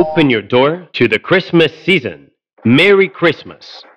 Open your door to the Christmas season. Merry Christmas.